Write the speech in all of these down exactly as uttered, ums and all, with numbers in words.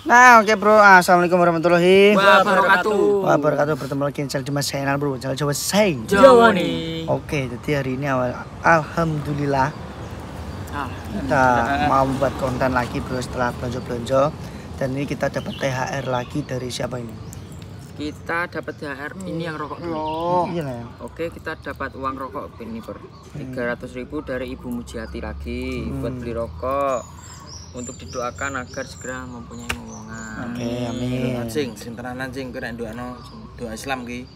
Nah, oke okay, bro. Assalamualaikum warahmatullahi wabarakatuh. Wabarakatuh. Bertemu lagi di Mas channel bro. Channel Jawa Say. Jawa nih. Oke, jadi hari ini awal alhamdulillah ah, kita mau membuat konten lagi bro setelah belanja-belanja. Dan ini kita dapat T H R lagi dari siapa ini? Kita dapat T H R ini yang rokok dulu. Oh, iya lah. Oke, kita dapat uang rokok ini per tiga ratus ribu dari Ibu Mujiati lagi hmm. buat beli rokok untuk didoakan agar segera mempunyai omongan. Oke, okay, amin. Anjing, sing tenanan sing kira doano doa Islam ki.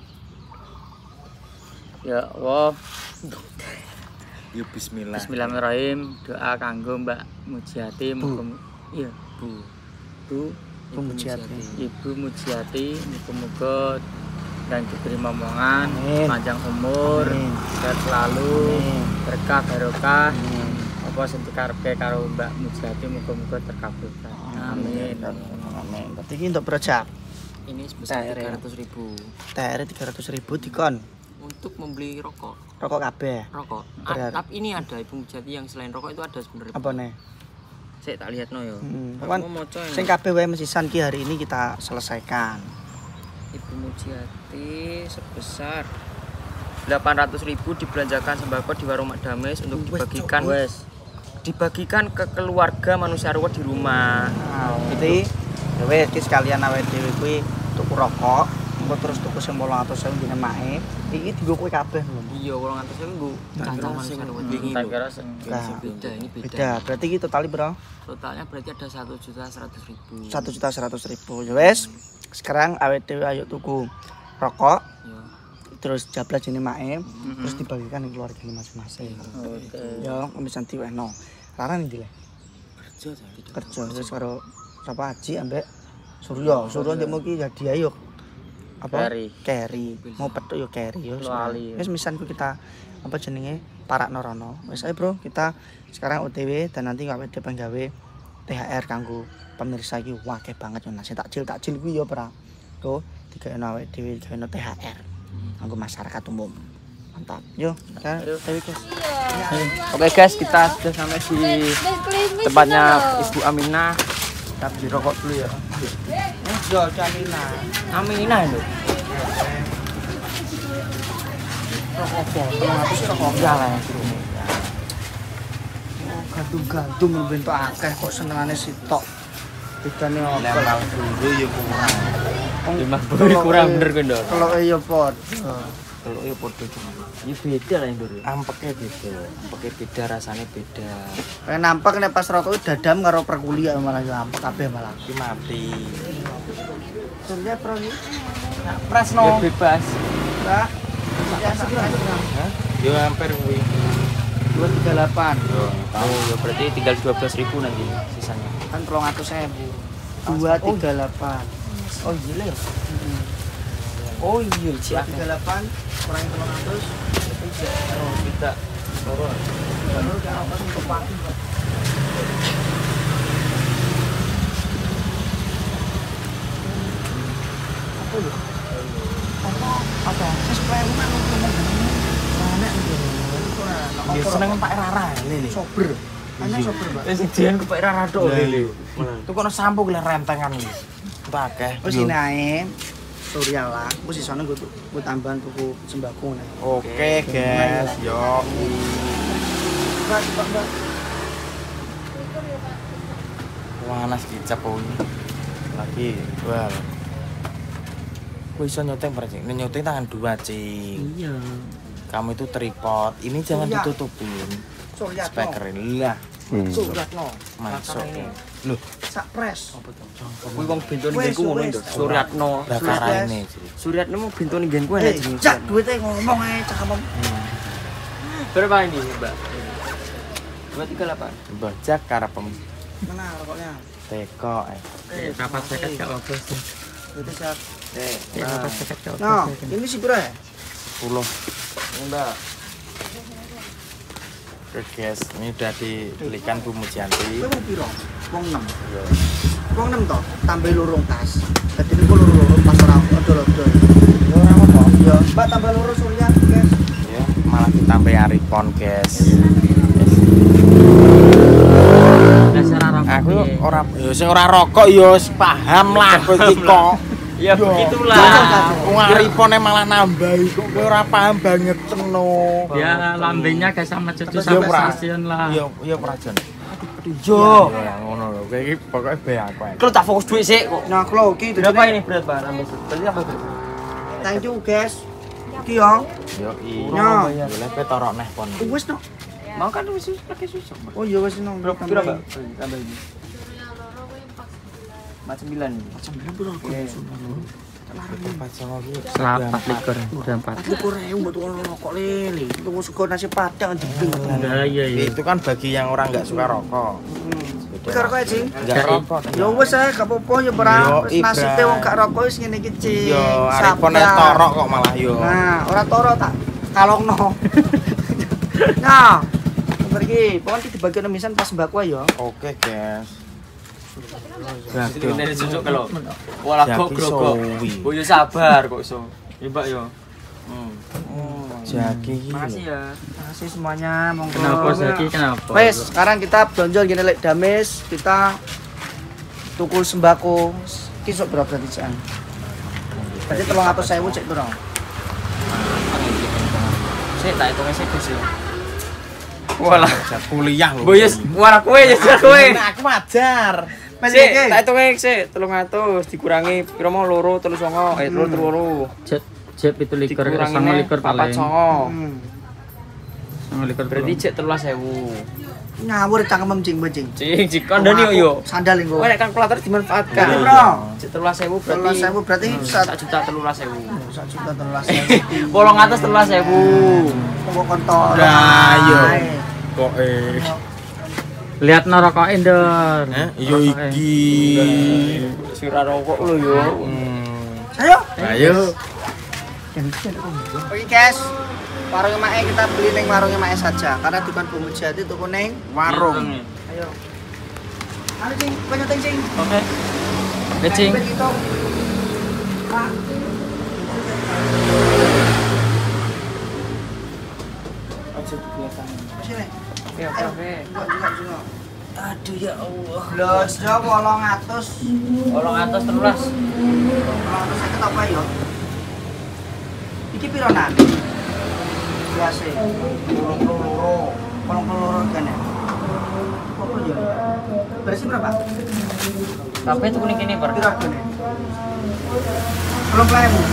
Ya Allah. Ya bismillah. Bismillahirrahmanirrahim. Doa kanggo Mbak Mujiati muga iya, Bu. Bu Ibu Mujiati. Ibu Mujiati muga-muga dan diberi momongan, panjang umur, sehat selalu, amin. Berkah barokah. Apa sing dikarepe karo Mbak Mujiati muga-muga terkabulkan. Amin. Amin. Berarti ini untuk project. Ini sebesar tiga ratus ribu. T H R tiga ratus ribu dikon untuk membeli rokok. Rokok kabeh. Rokok. Tapi ini ada Ibu Mujiati yang selain rokok itu ada sebenarnya. Apa nih? Saya tak lihat no yo. Hmm. Kan sing kabeh wae mesisan ki hari ini kita selesaikan. Ibu Mujiati sebesar delapan ratus ribu dibelanjakan sembako di warung Mak Dames untuk dibagikan wes dibagikan ke keluarga manusia ruwet di rumah. Nah, jadi ya wes ki sekalian awake dhewe kuwi tuku rokok, engko terus tuku sing wolong atus ewu dene mae. Iki dienggo kowe kabeh lho. Iya, wolong atus ewu kantong manusia ruwet wingi. Tak kira sing beda, ini beda. Beda. Berarti iki total bro? Totalnya berarti ada satu juta seratus ribu. satu juta seratus ribu. Ya wes. Sekarang awake dhewe ayo tuku rokok. Ya. Terus jablas ini mae, mm-hmm. terus dibagikan ke keluarga masing-masing. Oke. Okay. Ya, bisa diwehno. Laran ndi le? Kerja Kerja terus karo sapa Haji ambek Suryo. Suryo ndek mugi hadiah yo. Apa? Carry. Mau petuk yo carry yo. Wis misan kita apa jenenge Parakno Rono. Wis ae bro, kita sekarang O T W dan nanti awake dhewe penggawe T H R kanggo pemirsa iki akeh banget yo nasi takjil-takjil kuwi yo ora. Tuh, digawe awake dhewe digawe T H R kanggo masyarakat umum. Mantap. Yo, kan Dewi guys. Oke guys, kita sudah sampai di tempatnya Ibu Aminah. Kita beli rokok dulu ya. Yo, Aminah. Aminah itu. Rokok apa? Kenapa sih rokok enggak lah yang suruh. Oh, gantung-gantung bentuk akeh kok senengane sitok. Bedane opo? Lemal dulu ya kurang. lima puluh kurang bener kan dong. Kalau iya pot. Kalau iya podo cuma. Ini beda lah yang dulu. Ampeknya beda. Ampeknya beda, rasanya beda. Kayak nampak nek pas rokok dadam karo perkuliah malah yo nampak kabeh malah. Iki mati. Surya pro iki. Nak presno. Bebas. Mbak. Hah? Yo hampir kuwi. dua tiga delapan. Yo, Oh, ya berarti tinggal dua belas ribu nanti sisanya. Kan tiga ratus ribu. dua tiga delapan. Oh iya ya. Oh iya, dua tiga delapan kurang tiga ratus. oh kita turun. Baru gak apa untuk pagi. Apa lu? Apa? Apa? Saya supaya rumah ngomong gini. Mana itu? Ya seneng Pak Rara lele. Sober. Ana sober, Mbak. Wis dian ke Pak Rara tok lele. Tuh kono sampo ki rentengan iki. Pakai. Wis nae. Surya lah, aku sisane gue gue tambahan tuku sembako nih. Oke guys, yo. Mbak, mbak, mbak. Panas kicap ini. Lagi jual. Gue bisa nyoteng percik. Ini nyoteng tangan dua cing. Iya. Kamu itu tripod. Ini jangan Surya. ditutupin. Surya. Speaker ini lah. Surya no. Masuk. Loh, sak pres. Kuwi wong bentone nggenku ngono lho. Suryatno. bakar ini. Suryatno mau bentone nggenku Eh, enak jenenge. jak duitnya ngomong ae cak ngomong. Berapa ini, Mbak? dua tiga delapan. Bocah karepem Mana rokoknya? teko eh. Eh, kapan seket gak apa sih? Itu siap. Eh, Eh, kapan seket gak apa. Nah, ini sih bro ya? sepuluh. Enggak. Oke guys, ini udah dibelikan Bu Mujianti. Kowe wong piro? Wong enam. Iya. Wong enam toh, tambah lorong tas. Dadi niku loro-loro pas ora odol-odol. Ya ora apa-apa. Iya, Mbak tambah loro Surya, guys. Ya, malah ditambah aripon, guys. aku ora ya sing ora rokok ya paham lah kowe iki kok. Ya begitulah. Wong aripone malah nambah kok kowe ora paham banget teno. Ya lambengnya gak sama cucu sampai stasiun lah. Iya, iya Prajan. Yo, ngono lho. Kowe iki pokoke be aku. Kalau tak fokus duit sih kok. Nah, kalau iki Berapa ini berat Pak? Berarti apa berat? Thank you, guys. Iki yo. Yo iya. Boleh pe torok neh pon. Wis no. Mau kan wis pakai susu. Oh iya wis no. Berapa berapa? Tambah ini. Macam sembilan. Macam sembilan puluh aku. Selapat likur, udah empat. Likur rewu buat orang rokok lele. Tunggu suka nasi padang jebling. Nah, iya iya. Itu kan bagi yang orang nggak suka rokok. Suka rokok ya, Cing? Enggak rokok. Ya wis ae gak apa-apa ya perang. Wis nasibe wong gak rokok wis ngene iki, Cing. Yo, arepone torok kok malah yo. Nah, ora torok tak kalongno. Nah, pergi. Pokoknya dibagi misan pas mbak gua ya. Oke, guys. Itu dari susu kalau walah kok grogok. Oh ya sabar kok iso. Ya Mbak yo. Hmm. Jaki. Makasih ya. Makasih semuanya, monggo. Kenapa Jaki kenapa? Wes, sekarang kita belanja gini lek Damis, kita tukul sembako. Ki sok berapa berarti Cang? Berarti tiga ratus ribu cek berapa? Sik tak hitungnya sik Gus yo. Walah, kuliah lho. Boyes, walah kowe ya kowe. Aku ajar. Sik, tak hitungnya sik tiga ratus dikurangi piro mau loro terus songo, eh loro loro. Jet jet itu likur sama likur paling. papat songo. Sama likur berarti cek telulas sewu. Ngawur cangkem cing bajing. Cing, cik kandani yo. Sandal engko. Kowe nek kalkulator dimanfaatkan. Iya, Bro. Cek telulas sewu berarti. Telulas sewu berarti satu juta telulas sewu. satu juta telulas sewu. Bolong atas telulas sewu. Tunggu kontol. Nah, yo. Kok eh Lihat norokokin dor. Eh, yo iki. Sira rokok lho yo. Ayo. Ayo. Oke guys, warung Mae kita beli neng warung Mae saja karena bukan Bumbu Jati tuku neng Warung. Ayo. Ayo cing, banyak teng cing. Oke. Cing. Oke, kelihatan. Sini. Oke, oke, oke. Aduh ya Allah. Los jo wolong atus. Wolong atas telulas. Wolong atus seket apa yo? Iki piro nan? Biasa. Wolong loro. Wolong loro kan ya. Apa yo? Berisi berapa? Tapi itu kuning ini ber. Piro kene? Belum ribu.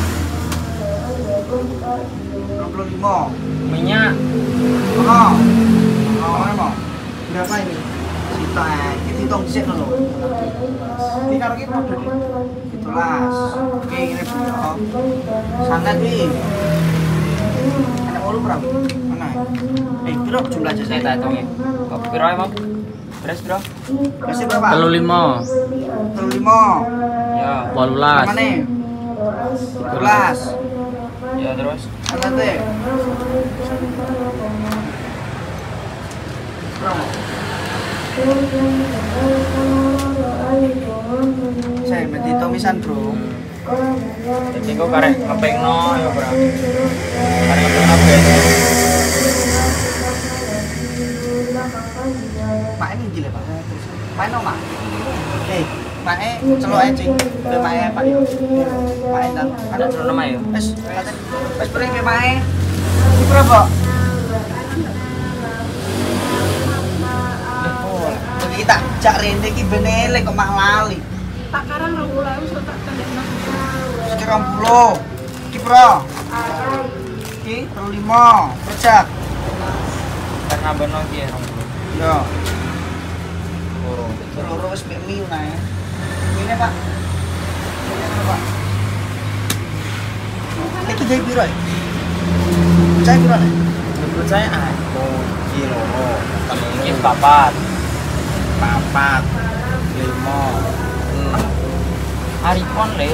dua puluh lima. Minyak. Oh. Oh, emang. Berapa ini? Kita eh, kita hitung dhisik lho. Ini karo ki padha iki. Itulas. Oke, ini piro? Sangat iki. Ana wolu berapa? Ana. Eh, piro jumlah aja Saya tak hitungin. Kok piro emang? Beres piro? Masih berapa? Telu lima. Telu lima. Ya, wolulas. Mana? Itulas. Ya terus. Sangat deh. Saya berarti tomisan bro. Jadi kok karek ngepengno ya bro. Karek ngepengno biasa. Pak ini gila pak. Pak ini mak. Eh, Pak ini celok aja cing. Pak ini pak yo. Pak ini dan Ada celok nama ya. Wes, wes beri ke Pak ini. Ini berapa? Jadi kita cak rende ki benele kok mah lali. Tak karang dua puluh ribu sudah tak tendekno. Sekarang puluh. Ki bro. Ki terlalu lima. Percak. Karena benar dia rong. Yo. Loro wis mek miu nae. Ini Pak. Ini Pak. Iki jai piro ya? Jai piro nek? Menurut saya aku iki loro, Ini papat. papat, lima, enam. Haripon le.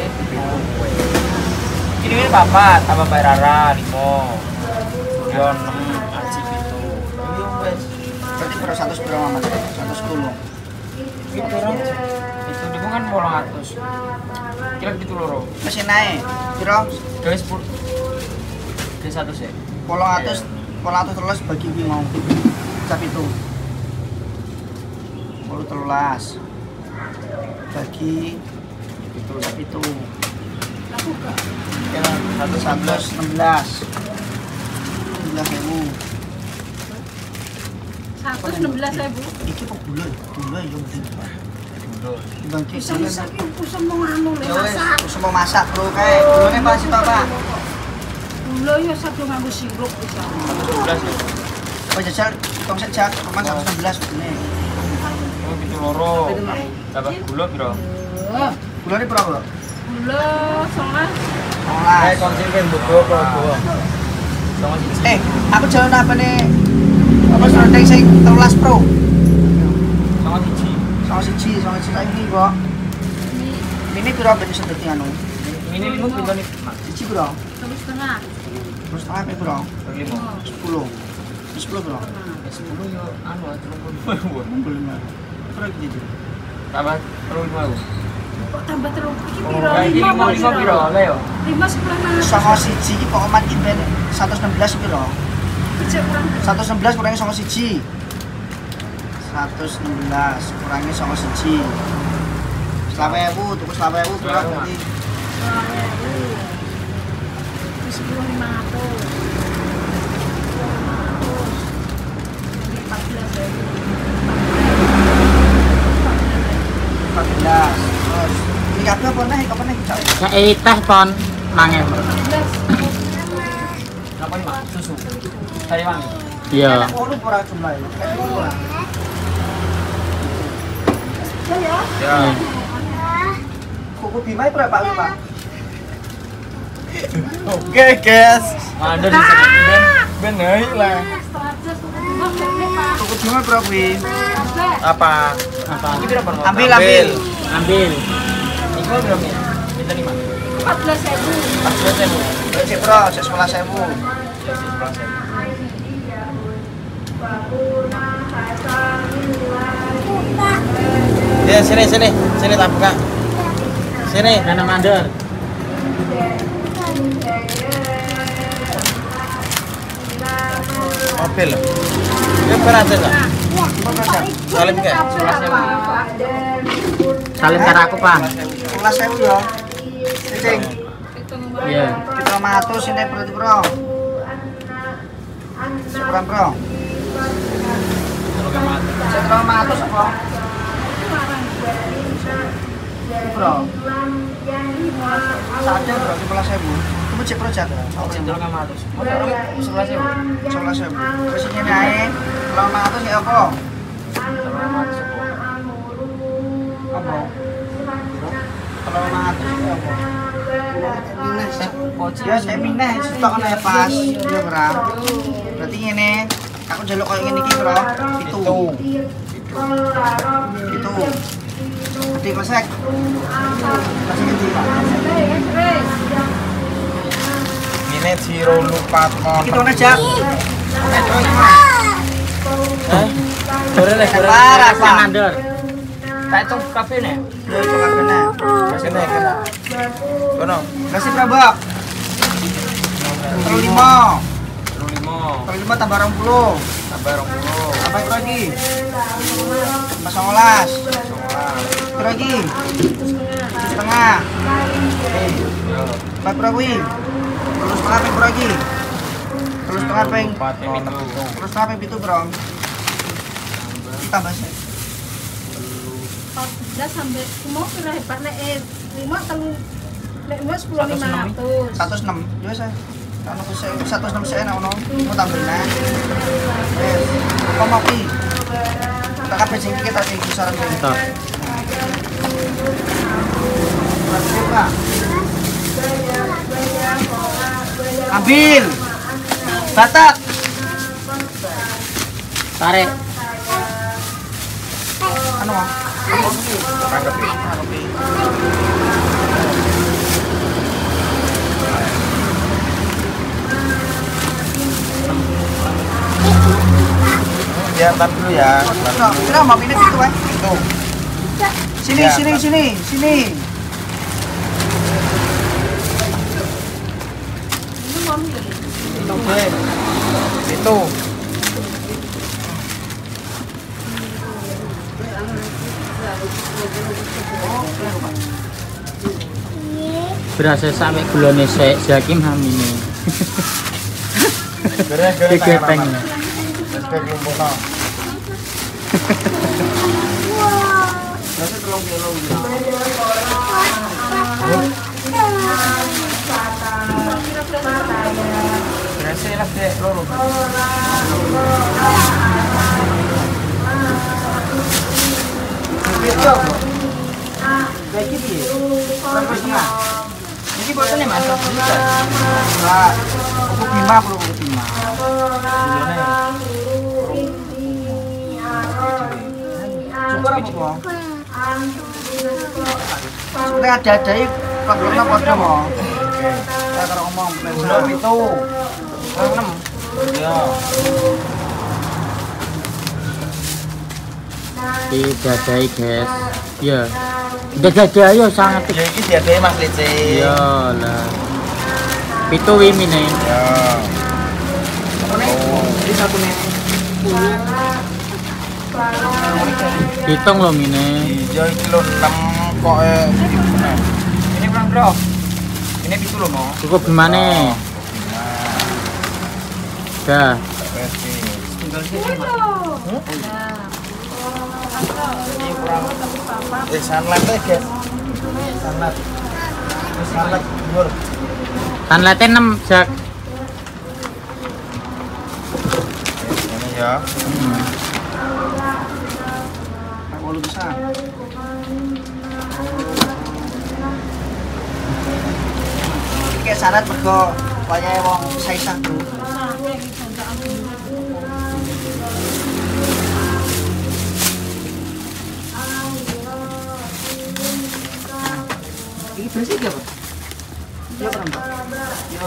Ini ini papat tambah Mbak Rara lima. Yo enam aji itu. Iya wes. Berarti piro seratus berapa Mas? seratus sepuluh. Itu orang itu di kan bolong atus. Kira gitu loro. Mesin naik. Piro? Gawe sepuluh. Gawe satu sih. Polong atus, polong atus terus bagi ki mau. Cap itu. sepuluh telulas bagi itu itu satu sebelas enam belas enam belas ribu satu enam belas ribu iki kok gula gula ya mesti Bang bisa bisa usah mau anu le masak usah mau masak bro kae gulane masih apa gula ya satu nganggo sirup bisa satu belas ya oh jajal tong sejak cuma satu enam belas begini oh gitu loro dapat gula piro gulane berapa bro gula setengah eh konsumen butuh apa buah sama siji eh aku jalan apa nih apa serondeng sing telulas pro sama siji sama siji sama siji lagi kok ini berapa ben sedek anu ini lima piro nih siji bro terus setengah terus setengah pe bro lima sepuluh sepuluh bro sepuluh yo anu tiga puluh lima berapa gitu tambah tiga puluh lima kok tambah terus iki piro oh iki lima lima piro le yo lima sepuluh enam sama siji iki pokokan iki ben seratus enam belas piro bisa kurang seratus enam belas kurangi sama siji seratus enam belas kurangi sama siji selawe ewu tuku selawe ewu berapa berarti sepuluh lima ratus empat belas ribu empat belas terus ini kabeh apa nih kapan nih cak ya teh pon mangen belas apa nih susu dari mana iya ngono ora jumlahe kayak ngono ora ya ya kuku Bima berapa Pak Oke guys. ada di sana ben Ben hai lah. kuku Bima berapa wi apa apa ini berapa ambil ambil ambil ini berapa ya kita lima empat belas ribu empat belas ribu cek bro cek sebelas ribu Ya sini sini sini tak buka. Sini. dana mandor Mobil. Ya berat ya. Salim ke? salim karo aku pak sebelas ribu ya cek iya kita ratus ini berarti bro seberang bro cek ratus apa bro saja bro sebelas ribu kamu cek bro cek cenderung lima ratus sebelas ribu sebelas ribu terus ini naik ratus ya apa apa kalau ratus ya apa ya saya minah stok ana pas ya bro berarti ini aku jaluk koyo ngene iki bro itu itu gede kosek masih gede pak Ini Ciro lupa kon. kita aja Hah? sore le sore Parah, Pak. mandor tak itu kafe nih ya coba bener Sini kena. Kono. kasih berapa terus lima terus lima terus lima tambah orang puluh tambah rong puluh apa itu lagi tambah sebelas itu lagi setengah empat berapa ini terus setengah peng lagi terus setengah peng Empat kon itu. terus setengah peng itu bro tambah sih empat belas sampai mau kira hebat nek eh lima telu nek lima sepuluh lima ratus seratus enam ya saya kan aku saya seratus enam saya nak mau tambahin nah yes kau mau pi kita kan pecing kita sih kisaran ini Stop. Pak. Ambil batak tarik anu ah Tangkepi. Ya, ntar dulu ya. Nah, kira mau ini gitu kan Itu. sini Ya, sini Pak. sini sini ini mau ambil itu deh Itu. Berasa sampe gulane sik Jakim hamine. Gara-gara Kegepeng. Wis kelumpukno. Berasa telung kilo. Berasa lah dek loro. Betul. Kayak gitu ya. Berapa setengah? Ini botolnya Mas. Nah, kuku lima perlu kuku lima. Syukur apa kok? Nek ada-adai pakainya padha mo. Saya karo ngomong, belum itu. enam. Iya. Didadai guys. Iya. Didadai yo sangat. Ya iki diadai Mas Lice. Iya lah. Pitu wimine. Ya. Jadi satu nih. Hitung lo mine. Iya iki lho enam kok eh Ini berapa bro? Ini pitu loh mo. Cukup gimana? Dah. Tinggal sini Mas. Ini kurang. Eh sanlat ya guys. Sanlat. Sanlat dhuwur. Tanlete enam jak. Ini ya. Walu besar. Kayak syarat mergo kaya wong saisan bro. Ini bersih gak, Pak? Iya, Pak. Iya.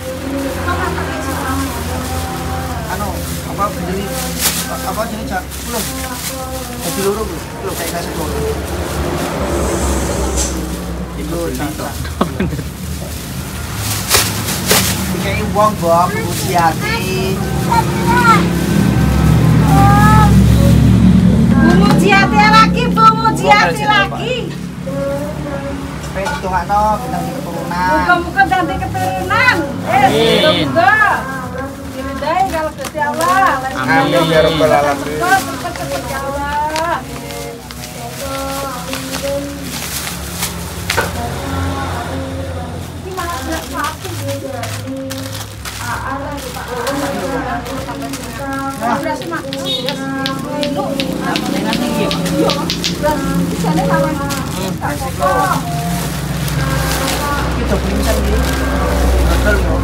Anu, apa beli apa jenis jak? Belum. Jadi loro, Bro. Lho kayak kasih loro. Itu contoh. Kayak wong bom usiati. Bumu jiati lagi, bumu jiati lagi. Pengen hitungano bintang keturunan. Muka-muka ganti keturunan. Eh, semoga. Diridai kalau Gusti Allah. Amin ya rabbal alamin. Cepat-cepat ya Allah. Ini malah berat waktu dia. Nah, beras mak. Lu. Nanti iya. Beras di sana kawan. Kita beli sendiri. Betul loh.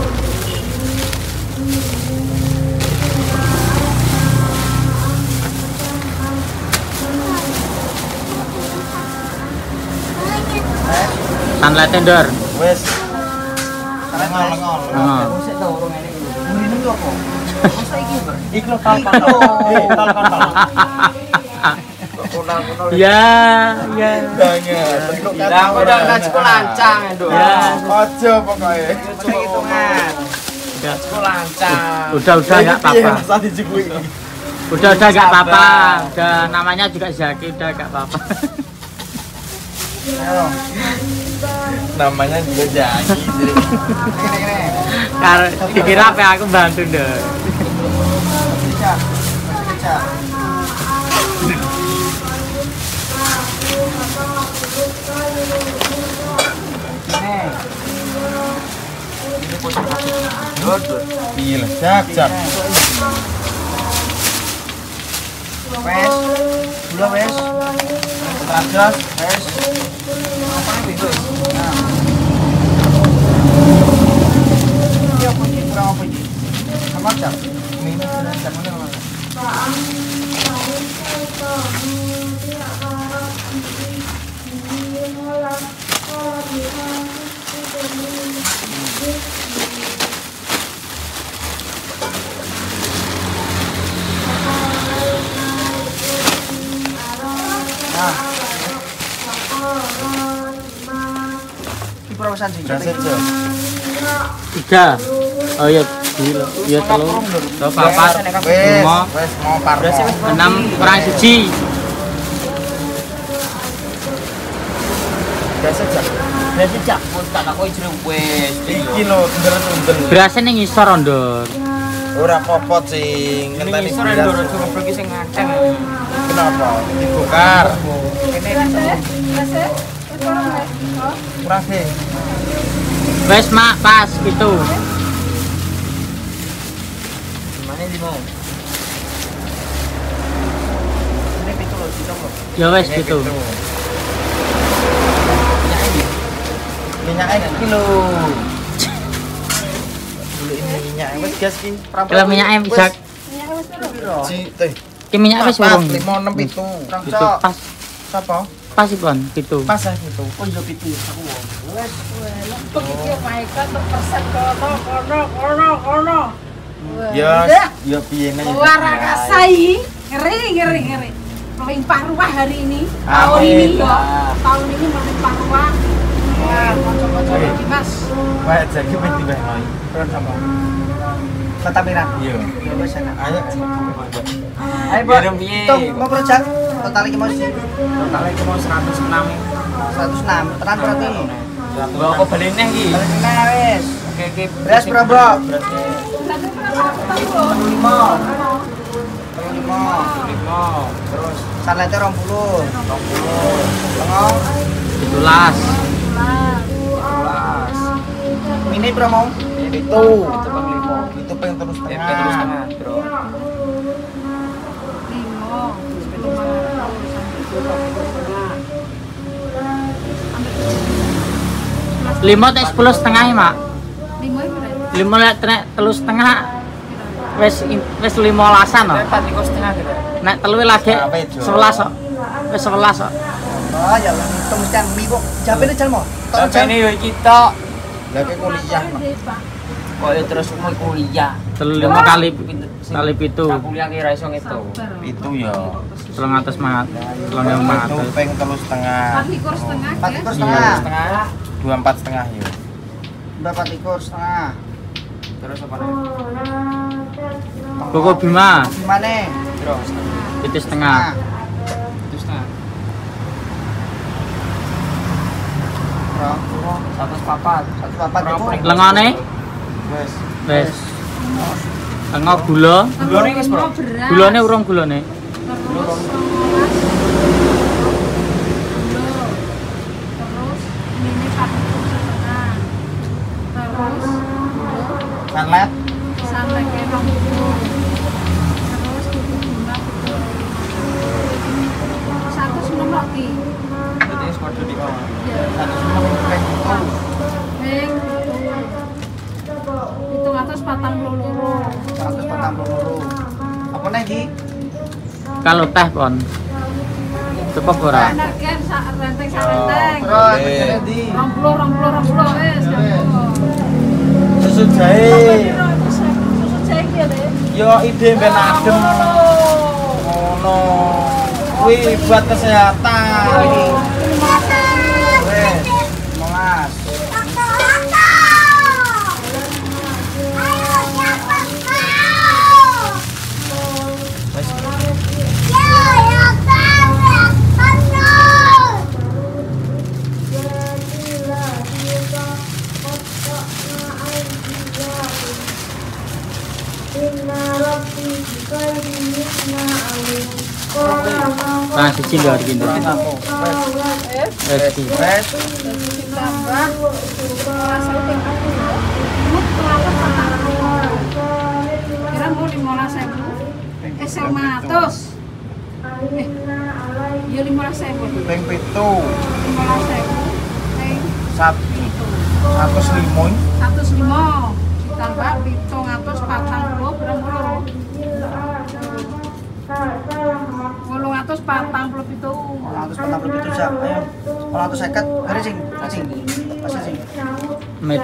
Tanlete ndor. Wes. Lengol-lengol. Heeh. Musik tau orang ini. Murine ku apa? Masa iki, Bro? Iki lho tal-tal. Eh, tal-tal. Ya, ya. Bilang udah Kacku lancang, Nduk. Ya. Aja pokoknya. Coba hitungan. Udah, Kacku lancang. udah, udah enggak apa-apa. Saat dijukui. Udah, udah enggak apa-apa. Udah namanya juga Zaki, udah enggak apa-apa. Ayo. Namanya juga Jaki. Jadi Gini-gini. Karena dikira apa aku bantu ndor. Bisa. Bisa. Nih. Ini posisi satu. Iya, jak jak. Wes. Gula wes. Terajas wes. Apa ini wes? Nah. Ini apa ini? Kurang apa ini? Sama jak. Ini sudah jak mana mana? Nah. Ini perawasan sih. Berasa aja. Tiga. Oh iya, gila. Iya telur. Tuh papat. Wes, Lima. wes mau parno. Enam kurang siji. Biasa jak. Berarti jak pun tak aku jero wis. Iki lho tundel-tundel. Berase ning ngisor ndor. Ora popot sing ngenteni Ngisor ndor coba pergi sing ngaceng. Kenapa? Dibongkar. Berase. Wes mak pas gitu. Mana limo? Ini pitu lho, pitu lho. Ya wes gitu. Minyaknya iki lho. Dulu ini minyak wis gas ki. Kalau minyaknya bisa Ci teh. ki minyak wis urung. lima enam pitu. Gitu pas. Sapa? Pas ipon gitu. Pas ya gitu. Oh iya pitu aku. Wes, untuk iki maika untuk persen kono kono kono kono. Ya, ya piye nih. Luar kasai, ngeri ngeri ngeri. Melimpah ruah hari ini. Tahun Amin. ini yo. Tahun ini melimpah ruah. Wah, kocok-kocok iki, Mas. Kayak jadi wis diwenehi. Terus apa? Kota Pirang. Iya. Ya wis enak. Ayo. Ayo, Pak. Hitung mau project. Total iki mau sih. Total iki mau seratus enam. seratus enam. Tenan berarti. Gua kok beli neh iki. Balik kena wis. Oke oke. Beras berapa, Bro? Berarti berapa tahun? lima. lima. lima. Terus salete dua puluh. dua puluh. Tengah tujuh belas. mini promo. Itu. Itu pang lima. Itu pengen terus Ya tengah. terus tengah, Bro. Limo, lima teh sepuluh setengah ya, Mak. limo itu berarti. lima lek nek telu setengah wis wis limolasan no. empat likur setengah gitu. Nek telu lagi sebelas kok. Wis sebelas kok. Oh ya lah itu mesti mie kok. Japene jal mo. Tapi ini kita Lagi kuliah. Mak. kok terus mau kuliah. Telu lima kali kali pitu. Kuliah kira iso gitu. Itu ya. Telung atus mat. Telung ewu mat. Itu pengen terus setengah. Empat likur setengah, empat ya? likur setengah. Setengah. Dua empat setengah ya. Berapa likur setengah? Terus apa nih? Koko Bima Gimana? Terus. itu setengah. Itu setengah. Bro, Satu papat. satu papat itu. Lengone Wes. wis. Lengo gula. Gulane wis, Bro? Beras. Gulane urung gulane. Terus terus ini satu setengah. Terus Sanlet. sampai ke rong puluh. Terus kuku bunga satu sebelum lagi. Jadi wis padha di bawah. Ya. Satu semua pengen itu. Ping hitung atas patang puluh loro. seratus empat puluh. Apa lagi? Kalau teh pon. Cukup ora? Energen sak renteng sak renteng. Terus Oke. begini di. Rong puluh rong puluh rong puluh wis. Susu jahe. Susu jahe ki ya, Dek. Yo ide ben adem. Ngono. Kuwi buat kesehatan. Wes, molas. Nah, siji lho iki. Wis iki. Wes, Ditambah rasa ping mut telapas patang puluh. Kira mau limolas ewu. Eh seratus. Eh, ya limolas ewu. Ping pitu. limolas ewu. Ping Satu. pitu. Satu selimun. seratus lima ditambah pitung atus patang puluh berapa puluh? Wolung atus patang puluh pitu. seratus empat puluh itu jak. Ayo. seratus seket. Hari sing, sing. Pas sing. Mit.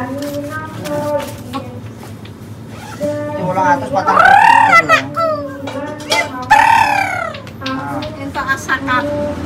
Di ulang atas patang puluh. Entuk asakan.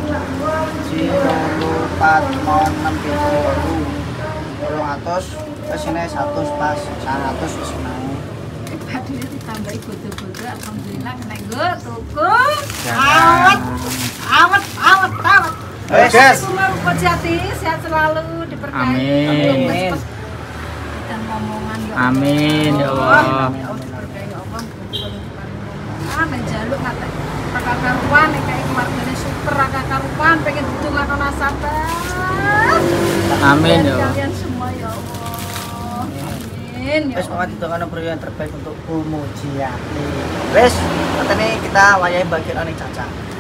Zero, empat, nol, enam, tujuh, ulang atas. Kesini satu pas, seratus kesenang. Badine ditambahi bodo-bodo alhamdulillah kena nggo tuku. Awet. Awet, awet, awet. Wes. Rupa jati, sehat selalu, diberkahi. Amin. Dan ngomongan ya. Amin ya Allah. Ya Allah diberkahi ya Allah. Ah, menjaluk ngate. Kakak karuan nek kayak keluargane super kakak karuan pengen dudung lakon nasabah. Amin ya Allah. Kalian semua ya Allah. Amin ya. Wes mawon ditunggu bro yang terbaik untuk Bu Mujiati. Wes, katanya kita wayahe bagian ning Caca.